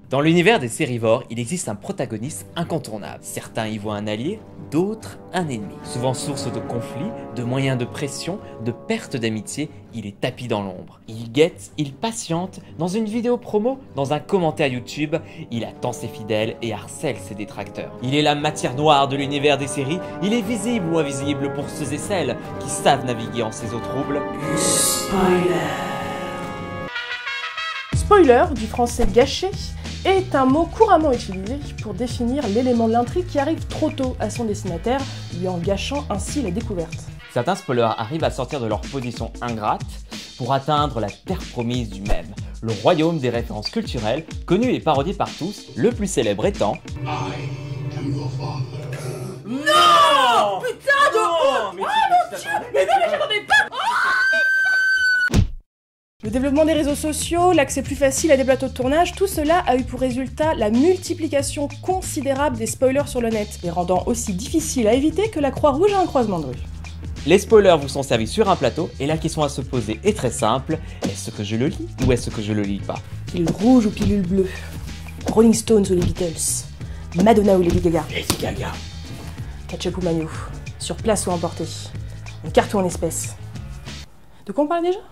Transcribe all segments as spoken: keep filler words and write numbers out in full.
Dans l'univers des sérivores, il existe un protagoniste incontournable. Certains y voient un allié, d'autres un ennemi. Souvent source de conflits, de moyens de pression, de perte d'amitié, il est tapi dans l'ombre. Il guette, il patiente, dans une vidéo promo, dans un commentaire YouTube, il attend ses fidèles et harcèle ses détracteurs. Il est la matière noire de l'univers des séries, il est visible ou invisible pour ceux et celles qui savent naviguer en ces eaux troubles. Spoiler. Spoiler, du français gâché, est un mot couramment utilisé pour définir l'élément de l'intrigue qui arrive trop tôt à son destinataire, lui en gâchant ainsi la découverte. Certains spoilers arrivent à sortir de leur position ingrate pour atteindre la terre promise du même, le royaume des références culturelles, connu et parodié par tous, le plus célèbre étant... I am your father. Non, putain de... Oh, mais, oh mon Dieu, mais non, mais j'attendais pas. Le développement des réseaux sociaux, l'accès plus facile à des plateaux de tournage, tout cela a eu pour résultat la multiplication considérable des spoilers sur le net, les rendant aussi difficiles à éviter que la Croix-Rouge à un croisement de rue. Les spoilers vous sont servis sur un plateau et la question à se poser est très simple, est-ce que je le lis ou est-ce que je le lis pas? Pilule rouge ou pilule bleue? Rolling Stones ou les Beatles? Madonna ou Lady Gaga? Lady Gaga. Ketchup ou mayo? Sur place ou emporté? Une carte ou en espèces? De quoi on parle déjà?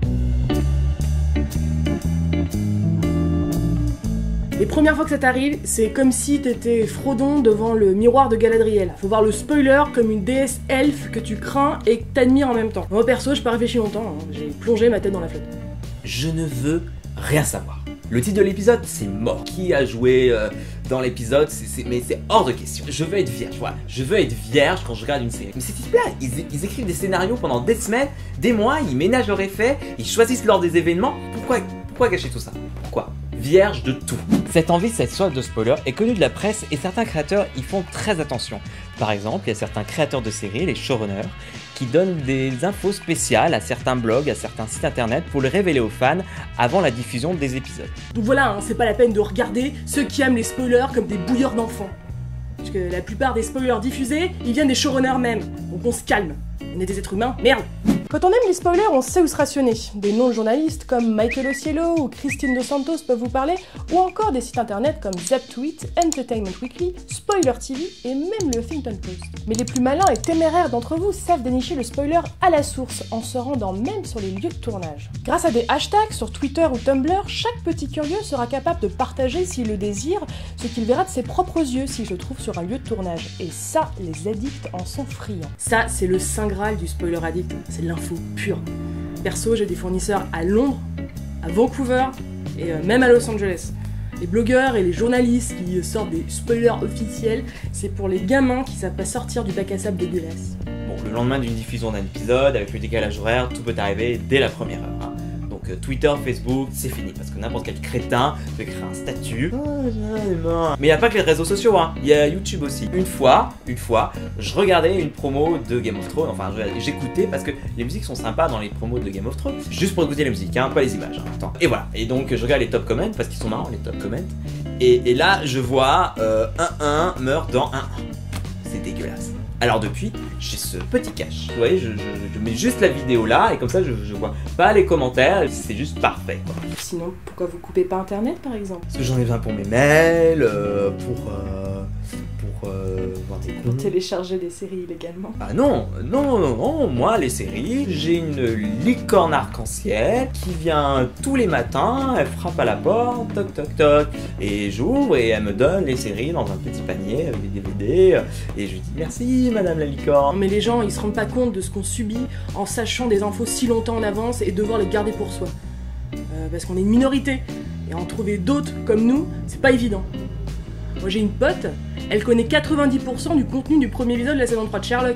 Les premières fois que ça t'arrive, c'est comme si t'étais Frodon devant le miroir de Galadriel. Faut voir le spoiler comme une déesse elfe que tu crains et que t'admires en même temps. Moi perso, j'ai pas réfléchi longtemps, hein. J'ai plongé ma tête dans la flotte. Je ne veux rien savoir. Le titre de l'épisode, c'est mort. Qui a joué euh, dans l'épisode, mais c'est hors de question. Je veux être vierge, voilà. Je veux être vierge quand je regarde une série. Mais ces types-là, ils, ils écrivent des scénarios pendant des semaines, des mois, ils ménagent leurs effets, ils choisissent lors des événements. Pourquoi, pourquoi gâcher tout ça? Pourquoi? Vierge de tout. Cette envie, cette soif de spoiler est connue de la presse et certains créateurs y font très attention. Par exemple, il y a certains créateurs de séries, les showrunners, qui donnent des infos spéciales à certains blogs, à certains sites internet pour les révéler aux fans avant la diffusion des épisodes. Donc voilà, hein, c'est pas la peine de regarder ceux qui aiment les spoilers comme des bouilleurs d'enfants. Parce que la plupart des spoilers diffusés, ils viennent des showrunners même. Donc on se calme. On est des êtres humains, merde. Quand on aime les spoilers, on sait où se rationner. Des noms de journalistes comme Michael Ocielo ou Christine Dos Santos peuvent vous parler, ou encore des sites internet comme ZapTweet, Entertainment Weekly, Spoiler T V et même le Huffington Post. Mais les plus malins et téméraires d'entre vous savent dénicher le spoiler à la source, en se rendant même sur les lieux de tournage. Grâce à des hashtags sur Twitter ou Tumblr, chaque petit curieux sera capable de partager, s'il le désire, ce qu'il verra de ses propres yeux s'il se trouve sur un lieu de tournage. Et ça, les addicts en sont friands. Ça, c'est le saint graal du spoiler addict, c'est l'info pure. Perso, j'ai des fournisseurs à Londres, à Vancouver et euh, même à Los Angeles. Les blogueurs et les journalistes qui sortent des spoilers officiels, c'est pour les gamins qui savent pas sortir du bac à sable dégueulasse. Bon, le lendemain d'une diffusion d'un épisode, avec le décalage horaire, tout peut arriver dès la première heure. Hein. Donc euh, Twitter, Facebook, c'est fini, parce que n'importe quel crétin peut créer un statut. Oh, mais il n'y a pas que les réseaux sociaux, hein. Il y a YouTube aussi. Une fois, une fois, je regardais une promo de Game of Thrones, enfin j'écoutais parce que les musiques sont sympas dans les promos de Game of Thrones, juste pour écouter la musique, hein, pas les images. Hein. Attends. Et voilà, et donc je regarde les top comments, parce qu'ils sont marrants les top comments, et, et là je vois euh, un un meurt dans un un. C'est dégueulasse. Alors depuis, j'ai ce petit cache. Vous voyez, je, je, je mets juste la vidéo là et comme ça je, je vois pas les commentaires, c'est juste parfait quoi. Sinon, pourquoi vous coupez pas internet par exemple? Parce que j'en ai besoin pour mes mails, euh, pour, euh, pour euh, voir des Pour télécharger des séries illégalement. Ah non, non, non, non, moi les séries, j'ai une licorne arc-en-ciel qui vient tous les matins, elle frappe à la porte, toc toc toc, et j'ouvre et elle me donne les séries dans un petit panier avec des D V D, et je lui dis merci madame la licorne. Mais les gens ils se rendent pas compte de ce qu'on subit en sachant des infos si longtemps en avance et devoir les garder pour soi. Euh, parce qu'on est une minorité, et en trouver d'autres comme nous, c'est pas évident. Moi j'ai une pote, elle connaît quatre-vingt-dix pour cent du contenu du premier épisode de la saison trois de Sherlock.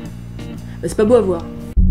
Bah, c'est pas beau à voir.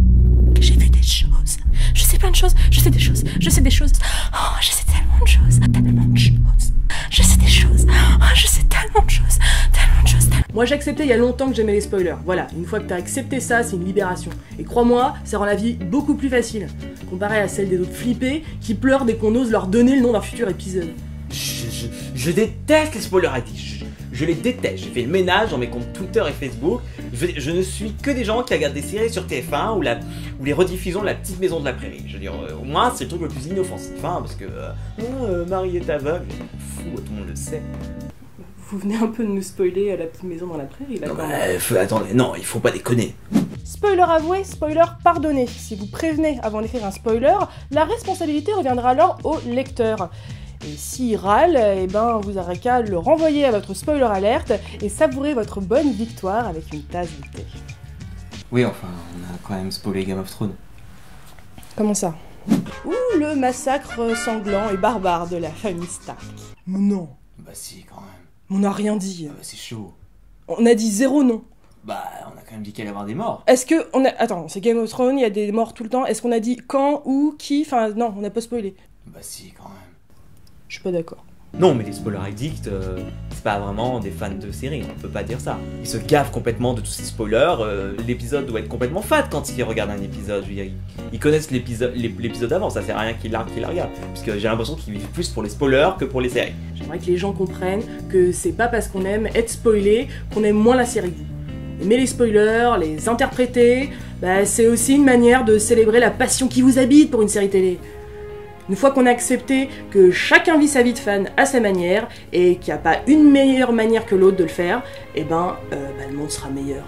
J'ai vu des choses, je sais plein de choses, je sais des choses, je sais des choses, oh je sais tellement de choses, tellement de choses, je sais des choses, oh je sais tellement de choses, tellement de choses, tellement... Moi j'ai accepté il y a longtemps que j'aimais les spoilers, voilà, une fois que t'as accepté ça, c'est une libération. Et crois-moi, ça rend la vie beaucoup plus facile, comparé à celle des autres flippés qui pleurent dès qu'on ose leur donner le nom d'un futur épisode. Je, je, je déteste les spoilers addicts. Je, Je les déteste, j'ai fait le ménage dans mes comptes Twitter et Facebook. Je, je ne suis que des gens qui regardent des séries sur T F un ou, la, ou les rediffusions de La Petite Maison de la Prairie. Je veux dire, euh, au moins c'est le truc le plus inoffensif, hein, parce que euh, oh, euh, Marie est aveugle, fou, tout le monde le sait. Vous venez un peu de nous spoiler à La Petite Maison dans la Prairie, là, Non, quand bah, même. faut- attendez, non, il faut pas déconner. Spoiler avoué, spoiler pardonné. Si vous prévenez avant d'écrire un spoiler, la responsabilité reviendra alors au lecteur. Et s'il râle, eh ben, vous aurez qu'à le renvoyer à votre spoiler alerte et savourer votre bonne victoire avec une tasse de thé. Oui, enfin, on a quand même spoilé Game of Thrones. Comment ça? Ou le massacre sanglant et barbare de la famille Stark. Mais non, Bah si, quand même. on n'a rien dit. Ah bah c'est chaud. On a dit zéro non. Bah, on a quand même dit qu'il allait y avoir des morts. Est-ce que on a... Attends, c'est Game of Thrones, il y a des morts tout le temps. Est-ce qu'on a dit quand, où, qui? Enfin, non, on n'a pas spoilé. Bah si, quand même. Je suis pas d'accord. Non, mais les spoilers addicts, euh, c'est pas vraiment des fans de série, on peut pas dire ça. Ils se gaffent complètement de tous ces spoilers, euh, l'épisode doit être complètement fat quand ils regardent un épisode. Je veux dire, ils, ils connaissent l'épisode l'épisode avant, ça sert à rien qu'ils la, qu'ils la regardent. Parce que j'ai l'impression qu'ils vivent plus pour les spoilers que pour les séries. J'aimerais que les gens comprennent que c'est pas parce qu'on aime être spoilé qu'on aime moins la série que vous. Aimer les spoilers, les interpréter, bah, c'est aussi une manière de célébrer la passion qui vous habite pour une série télé. Une fois qu'on a accepté que chacun vit sa vie de fan à sa manière et qu'il n'y a pas une meilleure manière que l'autre de le faire, eh ben, euh, bah, le monde sera meilleur.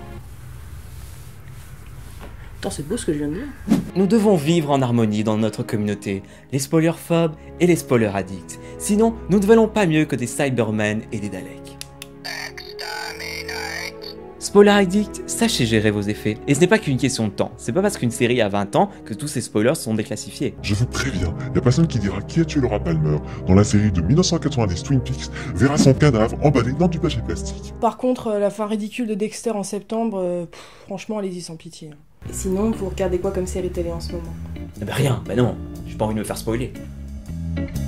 Putain, c'est beau ce que je viens de dire. Nous devons vivre en harmonie dans notre communauté, les spoilerphobes et les spoilers addicts. Sinon, nous ne valons pas mieux que des Cybermen et des Daleks. Spoiler addict, sachez gérer vos effets. Et ce n'est pas qu'une question de temps. C'est pas parce qu'une série a vingt ans que tous ces spoilers sont déclassifiés. Je vous préviens, la personne qui dira qui a tué Laura Palmer dans la série de mille neuf cent quatre-vingt-dix Twin Peaks verra son cadavre emballé dans du papier plastique. Par contre, euh, la fin ridicule de Dexter en septembre, euh, pff, franchement, allez-y sans pitié. Et sinon, vous regardez quoi comme série télé en ce moment? Eh ben rien, bah non, j'ai pas envie de me faire spoiler.